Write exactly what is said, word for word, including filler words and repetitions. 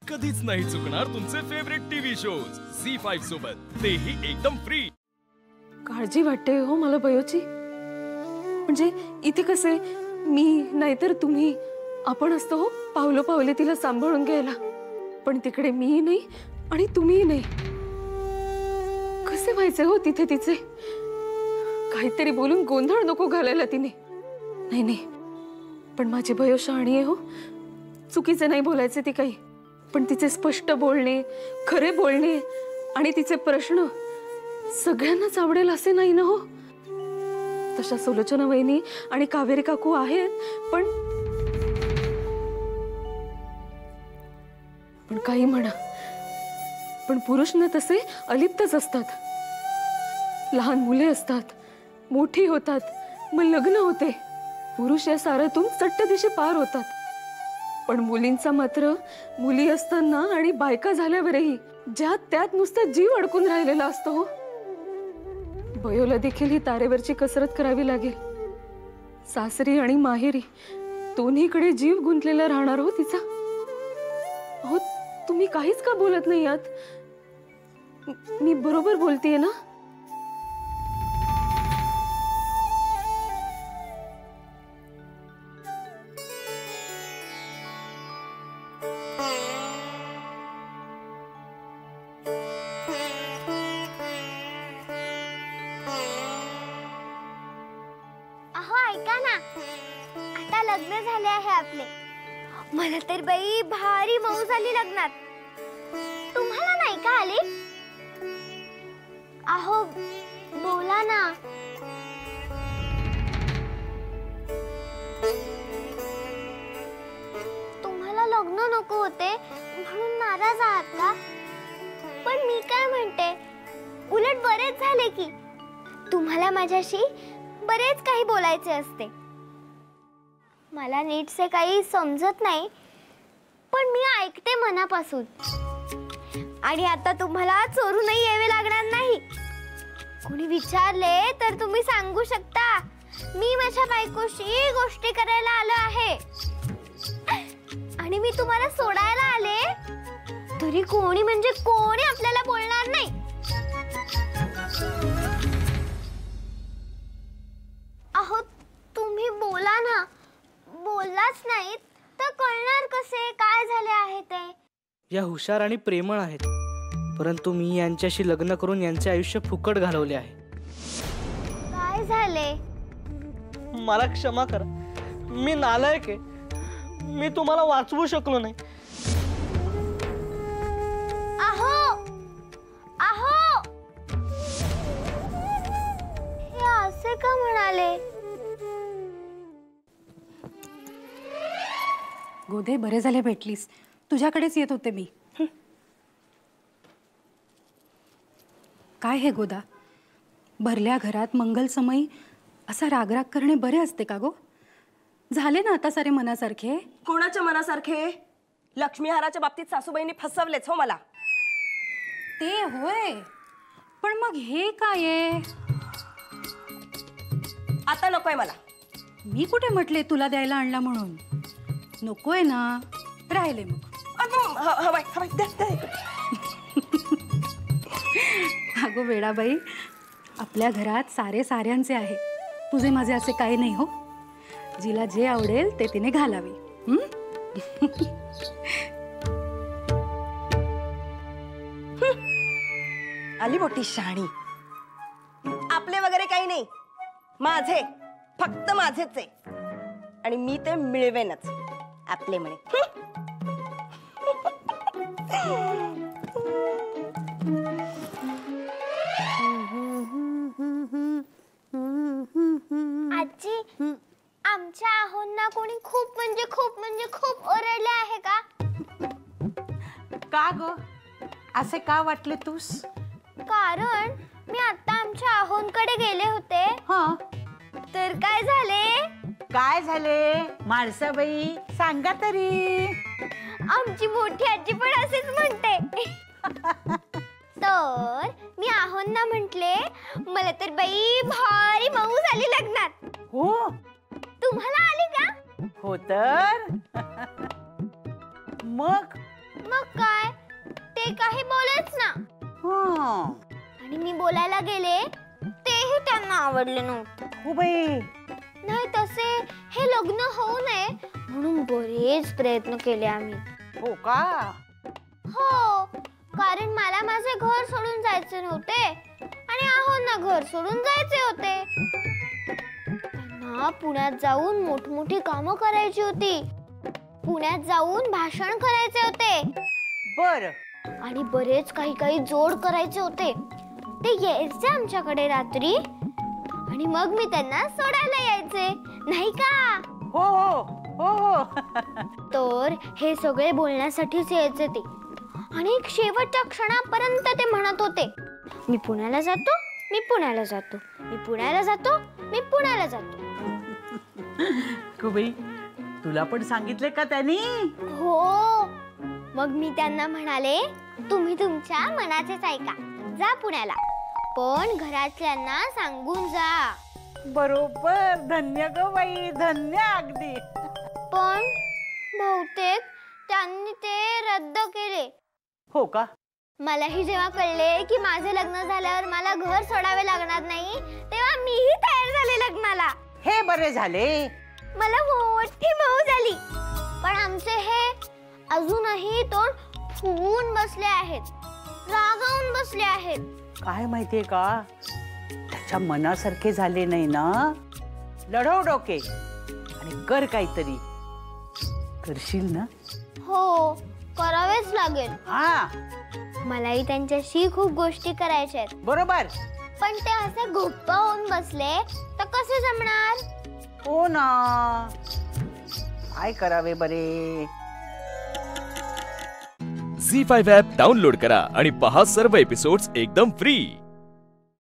कधीच नाही चुकणार तुमचे favourite TV shows Zee five सोबत, तेही एकदम फ्री। काळजी वाटते हो मला बयोची। म्हणजे इथे कसे मी नाहीतर तुम्ही आपण असतो हो, पावलो पावले तिला सांभाळून घ्यायला। पण तिकडे मी नाही आणि तुम्ही नाही। कसे व्हायचे हो तिथे तिचे? काहीतरी बोलून गोंधळ नको घालायला तिने। नाही नाही, पण माझी बयो शहाणी आहे हो, चुकीचे नाही बोलायचे ती काही। पण तिचे स्पष्ट बोलणे, खरे बोलणे आणि तिचे प्रश्न सगळ्यांनाच आवडेल असे नाही ना हो। तशा सुलोचना वहिनी आणि कावेरी काकू आहेत, पण पण काही म्हणा, पण पुरुष ना तसे अलिप्तच असतात। लहान मुले असतात, मोठी होतात, मग लग्न होते, पुरुष या साऱ्यातून सट्ट दिशे पार होतात। पण मुलींचा मात्र मुली असताना आणि बायका झाल्यावरही ज्यात त्यात नुसता जीव अडकून राहिलेला असतो हो। बयोला देखील ही तारेवरची कसरत करावी लागेल। सासरी आणि माहेरी दोन्हीकडे जीव गुंतलेला राहणार हो तिचा। हो, तुम्ही काहीच का बोलत नाही आहात? मी बरोबर बोलतेय ना? लग्न झाले आहे आपले। मला तर बाई भारी मौज झाली लग्नात। तुम्हाला नाही का आली? अहो बोला ना। तुम्हाला लग्न नको होते म्हणून नाराज आहात का? पण मी काय म्हणते, उलट बरेच झाले की तुम्हाला माझ्याशी बरेच काही बोलायचे असते। मला नीटसे काही समजत नाही, पण मी ऐकते मनापासून। आणि आता तुम्हाला चोरूनही यावे लागणार नाही। कोणी विचारले तर तुम्ही सांगू शकता, मी माझ्या बायकोशी गोष्टी करायला आलो आहे। आणि मी तुम्हाला सोडायला आले तरी कोणी म्हणजे कोणी आपल्याला बोलणार नाही। अहो तुम्ही बोला ना, बोललाच नाही तर कळणार कसे काय झाले आहे ते? या हुशार आणि प्रेमळ आहेत, परंतु मी यांच्याशी लग्न करून यांचे आयुष्य फुकट घालवले आहे। काय झाले? मला क्षमा करा, मी नालायक आहे। मी तुम्हाला वाचवू शकलो नाही। अहो अहो, हे असे का म्हणाले? गोदे, बरे झाले भेटलीस। तुझ्याकडेच येत होते मी। काय हे गोदा, भरल्या घरात मंगलसमयी असा रागराग करणे बरे असते का गो? झाले ना आता सारे मनासारखे? कोणाच्या मनासारखे? लक्ष्मीहाराच्या बाबतीत सासूबाईंनी फसवलेच हो मला। ते होय, पण मग हे काय आहे? आता नकोय मला। मी कुठे म्हटले तुला द्यायला आणला म्हणून? नकोय ना, राहिले मग। हवाय हवाय द्या द्या। अगो वेडाबाई, आपल्या घरात सारे साऱ्यांचे आहे, तुझे माझे असे काही नाही हो। जिला जे आवडेल ते तिने घालावे। आली मोठी शहाणी। आपले वगैरे काही नाही, माझे, फक्त माझेच आहे। आणि मी ते मिळवेनच, आपले म्हणे। आजी, आमच्या आहोंना कोणी खूप म्हणजे खूप म्हणजे खूप ओरडले आहे का? का ग, असे का वाटले तूस? कारण मी आता आमच्या आहोंकडे गेले होते। हा, तर काय झाले? काय झाले माळसाबाई, सांगा तरी। आमची मोठी आजी पण असेच म्हणते। तर मी आहोंना म्हटले, मला तर बाई भारी मौज आली लग्नात। हो, तुम्हाला आली का? हो तर मग मग काय, ते काही बोलेच ना. हं. आणि मी बोलायला गेले तेही त्यांना आवडले नव्हते. हो बाई. नाही तसे हे लग्न होऊ नये म्हणून बरेच प्रयत्न केले आम्ही. हो का? हो, कारण मला माझे घर सोडून जायचे नव्हते आणि आहोंना घर सोडून जायचे होते. त्यांना पुण्यात जाऊन मोठमोठी कामं करायची होती, पुण्यात जाऊन भाषण करायचे होते बर. आणि बरेच काही काही जोड करायचे होते. ते यायचे आमच्याकडे रात्री आणि मग मी त्यांना सोडायला यायचे, नाही का? हो हो हो हो. तर हे सगळे बोलण्यासाठीच यायचे ते. आणि शेवटच्या क्षणापर्यंत ते म्हणत होते, मी पुण्याला जातो, मी पुण्याला जातो, मी पुण्याला जातो, मी पुण्याला जातो. बाई, तुला पण सांगितले का त्यांनी? हो. मग मी त्यांना म्हणाले, तुम्ही तुमच्या मनाचेच ऐका, जा पुण्याला, पण घरातल्यांना सांगून जा. बरोबर. धन्य ग बाई, धन्य अगदी. पण बहुतेक त्यांनी ते रद्द केले. हो का? मलाही जेव्हा कळले की माझे लग्न झाल्यावर मला घर सोडावे लागणार नाही, तेव्हा मीही तयार झाले लग्नाला. हे बरे झाले. मला मोठी मऊ झाली. पण आमचे हे अजूनही तोंड फुगून बसले आहेत, रागावून बसले आहेत. काय माहितीये का, त्याच्या मनासारखे झाले नाही ना. लढव डोके आणि कर काहीतरी. करशील ना? हो, करावेच लागेल. हा, मलाही त्यांच्याशी खूप गोष्टी करायच्या आहेत. बरोबर. पण ते असे घुप्प होऊन बसले तर कसे जमणार? हो ना. काय करावे बरे. झी फाईव्ह ॲप डाउनलोड करा आणि पहा सर्व एपिसोड्स एकदम फ्री.